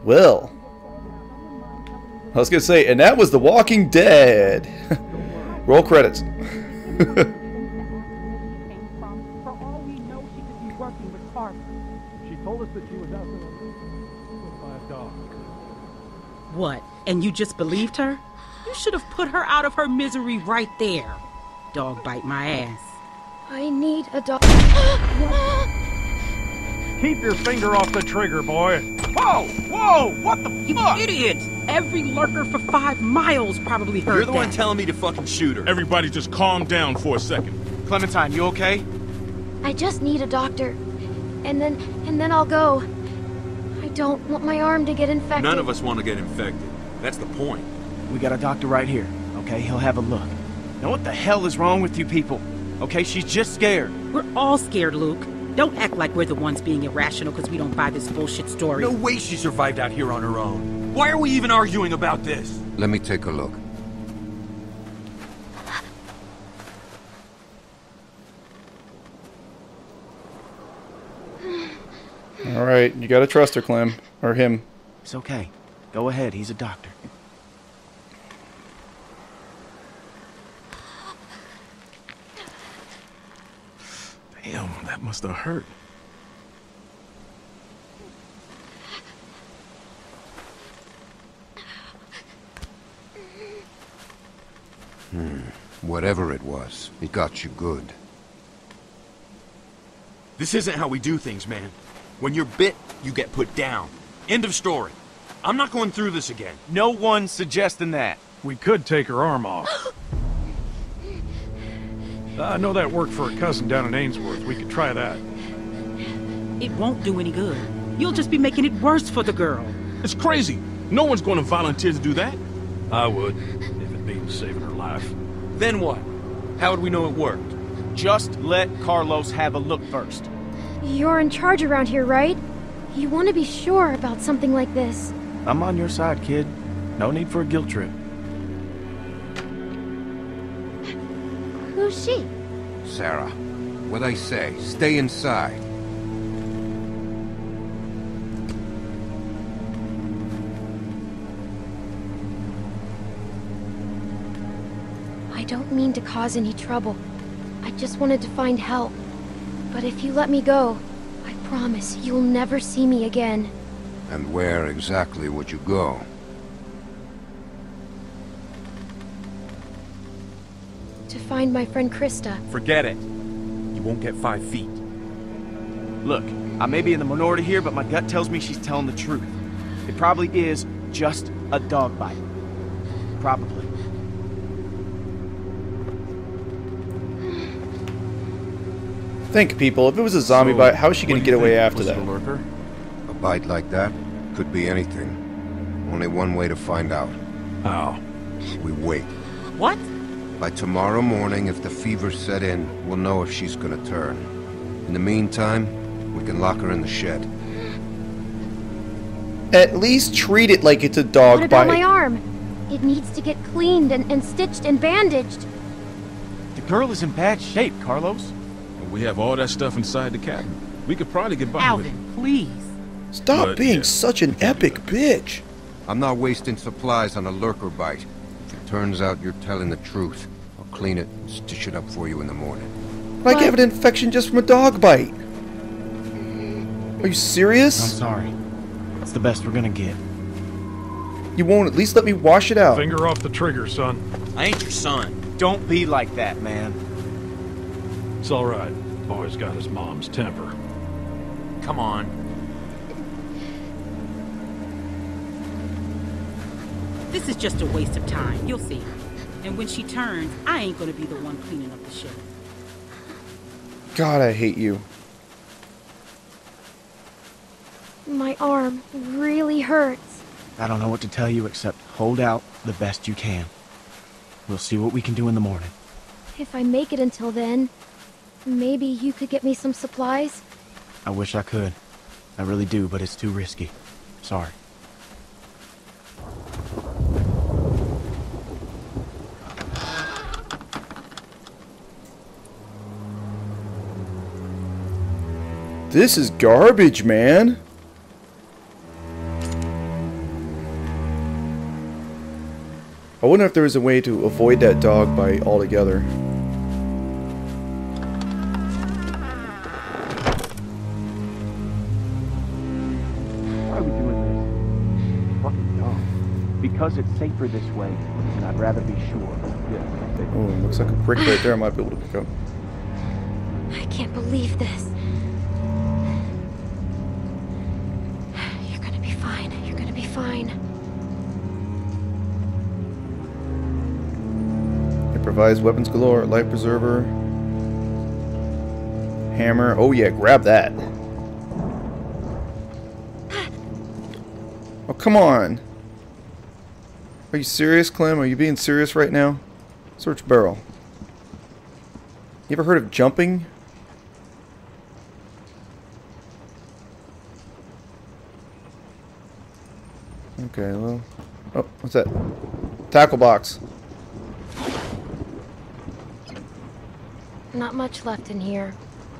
Well, I was gonna say, and that was The Walking Dead. Roll credits. What? And you just believed her? You should have put her out of her misery right there. Dog bite my ass. I need a dog. Keep your finger off the trigger, boy. Whoa! Whoa! What the fuck? You idiot! Every lurker for 5 miles probably heard You're the that. one telling me to fucking shoot her. Everybody just calm down for a second. Clementine, you okay? I just need a doctor. And then I'll go. I don't want my arm to get infected. None of us want to get infected. That's the point. We got a doctor right here, okay? He'll have a look. Now what the hell is wrong with you people? Okay, she's just scared. We're all scared, Luke. Don't act like we're the ones being irrational because we don't buy this bullshit story. No way she survived out here on her own. Why are we even arguing about this? Let me take a look. Alright, you gotta trust her, Clem. Or him. It's okay. Go ahead, he's a doctor. Damn, that must have hurt. Whatever it was, it got you good. This isn't how we do things, man. When you're bit, you get put down. End of story. I'm not going through this again. No one's suggesting that. We could take her arm off. I know that worked for a cousin down in Ainsworth. We could try that. It won't do any good. You'll just be making it worse for the girl. It's crazy. No one's going to volunteer to do that. I would, if it means saving her life. Then what? How would we know it worked? Just let Carlos have a look first. You're in charge around here, right? You want to be sure about something like this. I'm on your side, kid. No need for a guilt trip. Who's she? Sarah, what I say, stay inside. I don't mean to cause any trouble. I just wanted to find help. But if you let me go, I promise you'll never see me again. And where exactly would you go? To find my friend Krista. Forget it. You won't get 5 feet. Look, I may be in the minority here, but my gut tells me she's telling the truth. It probably is just a dog bite. Probably. Think, people, if it was a zombie bite, how is she gonna get away after that? A bite like that could be anything. Only one way to find out. How? We wait. What? By tomorrow morning, if the fever set in, we'll know if she's gonna turn. In the meantime, we can lock her in the shed. At least treat it like it's a dog What about bite. my arm? It needs to get cleaned and stitched and bandaged. The girl is in bad shape, Carlos. We have all that stuff inside the cabin. We could probably get by with it. Alvin, please. Stop But, being yeah, such an epic bitch. I'm not wasting supplies on a lurker bite. If it turns out you're telling the truth, I'll clean it and stitch it up for you in the morning. Like I have an infection just from a dog bite. Are you I'm serious? sorry. It's the best we're gonna get. You won't at least let me wash it out. Finger off the trigger, son. I ain't your son. Don't be like that, man. It's all right. Boy's got his mom's temper. Come on. This is just a waste of time. You'll see. And when she turns, I ain't gonna be the one cleaning up the shit. God, I hate you. My arm really hurts. I don't know what to tell you except hold out the best you can. We'll see what we can do in the morning. If I make it until then, maybe you could get me some supplies? I wish I could. I really do, but it's too risky. Sorry. This is garbage, man. I wonder if there was a way to avoid that dog bite altogether. Why are we doing this? Fucking dumb. Because it's safer this way, and I'd rather be sure. Yeah. Oh, looks like a brick right there I might be able to pick up. I can't believe this. You're gonna be fine. You're gonna be fine. Improvised weapons galore, life preserver, hammer. Oh yeah, grab that. Oh, come on. Are you serious, Clem? Are you being serious right now? Search barrel. You ever heard of jumping? Okay, well. Oh, what's that? Tackle box. Not much left in here.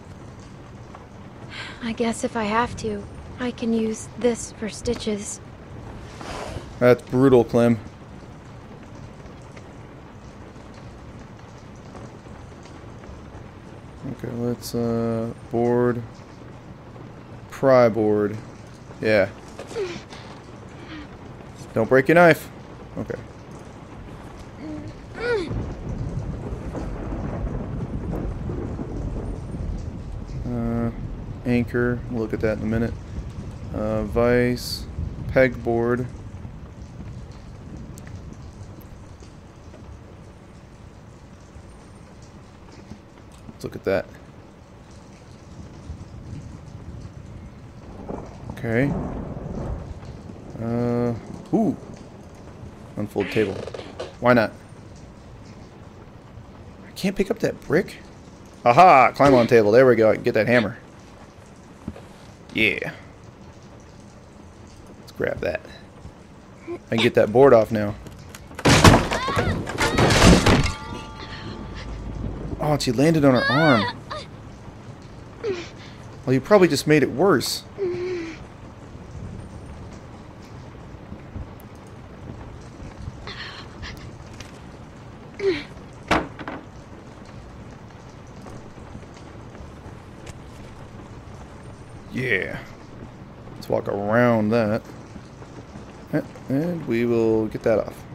I guess if I have to, I can use this for stitches. That's brutal, Clem. Okay, let's, board. Pry board. Yeah. Don't break your knife. Okay. Anchor. We'll look at that in a minute. Vise. Pegboard. Let's look at that. Okay. Ooh. Unfold table. Why not? I can't pick up that brick? Aha! Climb on table. There we go. I can get that hammer. Yeah. Let's grab that. I can get that board off now. Oh, she landed on her arm. Well, you probably just made it worse. Yeah. Let's walk around that. And we will get that off.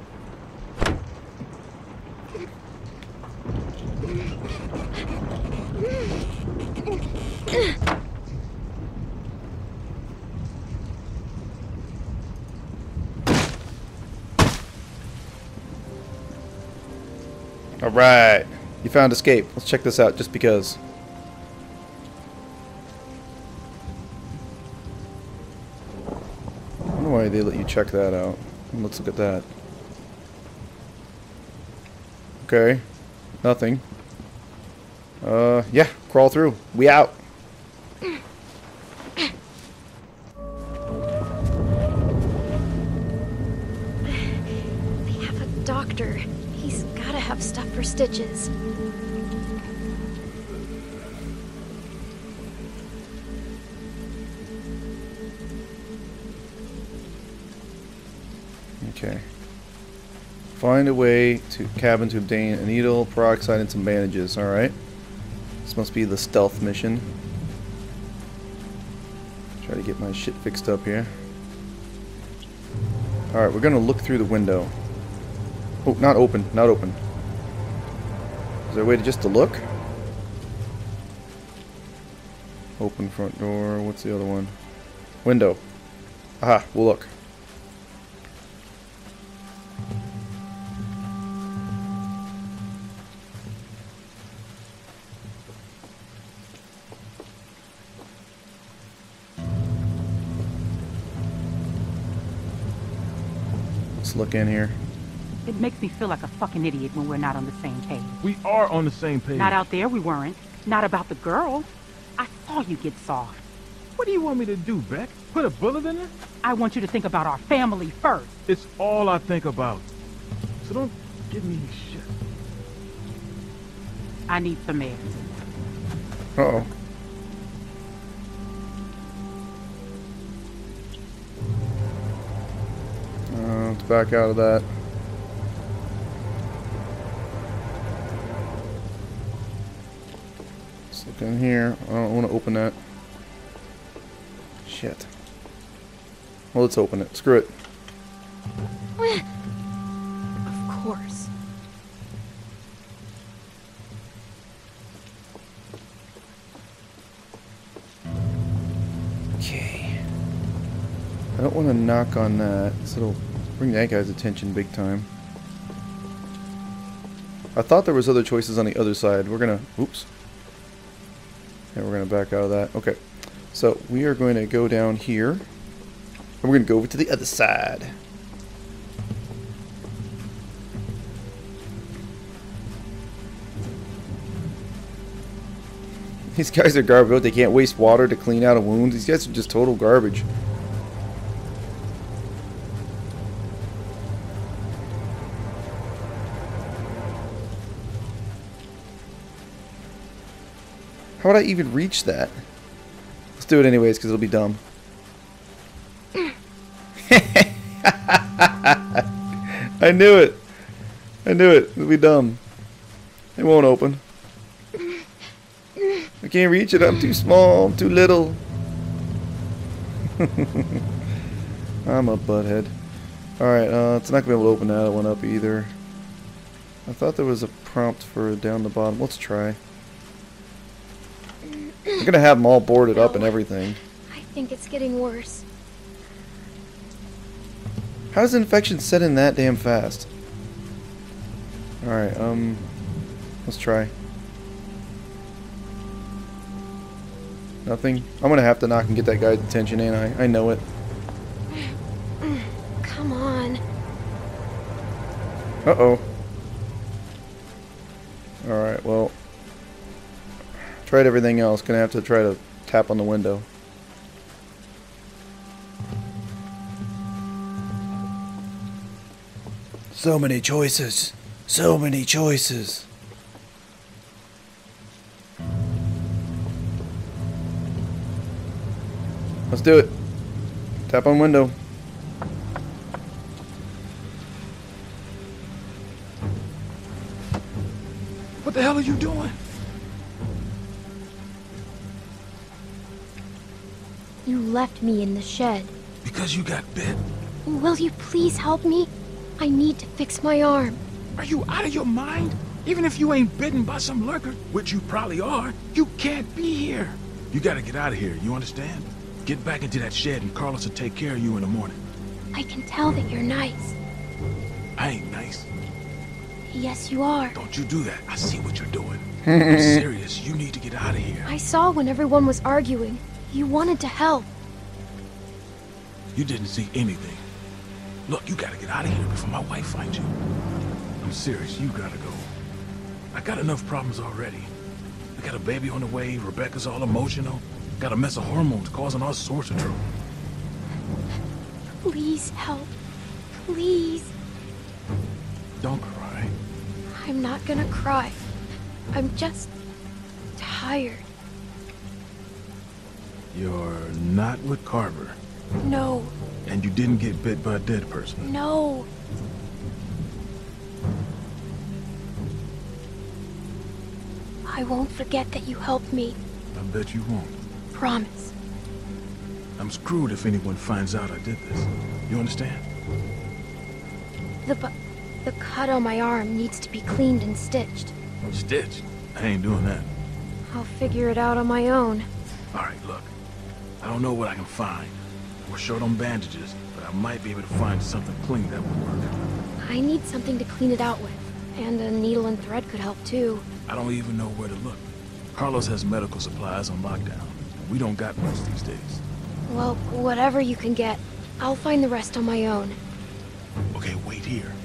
Alright. You found escape. Let's check this out just because. I don't know why they let you check that out. Let's look at that. Okay. Nothing. Yeah. Crawl through. We out. They have a doctor. He's gotta have stuff for stitches. Okay. Find a way to cabin to obtain a needle, peroxide, and some bandages. Alright. This must be the stealth mission. Try to get my shit fixed up here. Alright, we're gonna look through the window. Oh, not open. Not open. Is there a way to just to look? Open front door. What's the other one? Window. Aha, we'll look. Let's look in here. It makes me feel like a fucking idiot when we're not on the same page. We are on the same page. Not out there, we weren't. Not about the girl. I saw you get soft. What do you want me to do, Beck? Put a bullet in her? I want you to think about our family first. It's all I think about. So don't give me shit. I need some meds. Uh-oh. Let's back out of that. Down here. I don't want to open that. Shit. Well, let's open it. Screw it. Of course. Okay. I don't want to knock on that, so it'll bring that guy's attention big time. I thought there was other choices on the other side. We're gonna... Oops. Yeah, we're gonna back out of that. Okay. So, we are going to go down here. And we're going to go over to the other side. These guys are garbage. They can't waste water to clean out a wound. These guys are just total garbage. How would I even reach that? Let's do it anyways, because it'll be dumb. I knew it. I knew it. It'll be dumb. It won't open. I can't reach it. I'm too small. I'm too little. I'm a butthead. Alright, it's not going to be able to open that one up either. I thought there was a prompt for down the bottom. Let's try. I'm going to have them all boarded up and everything. I think it's getting worse. How does infection set in that damn fast? Alright, let's try. Nothing? I'm gonna have to knock and get that guy's attention, ain't I? I know it. Come on. Uh-oh. Alright, well. Tried everything else. Gonna have to try to tap on the window. So many choices. So many choices. Let's do it. Tap on window. What the hell are you doing? You left me in the shed. Because you got bit? Will you please help me? I need to fix my arm. Are you out of your mind? Even if you ain't bitten by some lurker, which you probably are, you can't be here. You gotta get out of here, you understand? Get back into that shed and Carlos will take care of you in the morning. I can tell that you're nice. I ain't nice. Yes, you are. Don't you do that. I see what you're doing. I'm serious. You need to get out of here. I saw when everyone was arguing. You wanted to help. You didn't see anything. Look, you gotta get out of here before my wife finds you. I'm serious. You gotta go. I got enough problems already. I got a baby on the way. Rebecca's all emotional. Got a mess of hormones causing all sorts of trouble. Please help. Please. Don't cry. I'm not gonna cry. I'm just tired. You're not with Carver. No. And you didn't get bit by a dead person. No. I won't forget that you helped me. I bet you won't. Promise. I'm screwed if anyone finds out I did this. You understand? The cut on my arm needs to be cleaned and stitched. Stitched? I ain't doing that. I'll figure it out on my own. Alright, look. I don't know what I can find. We're short on bandages, but I might be able to find something clean that would work. I need something to clean it out with. And a needle and thread could help too. I don't even know where to look. Carlos has medical supplies on lockdown. We don't got much these days. Well, whatever you can get. I'll find the rest on my own. Okay, wait here.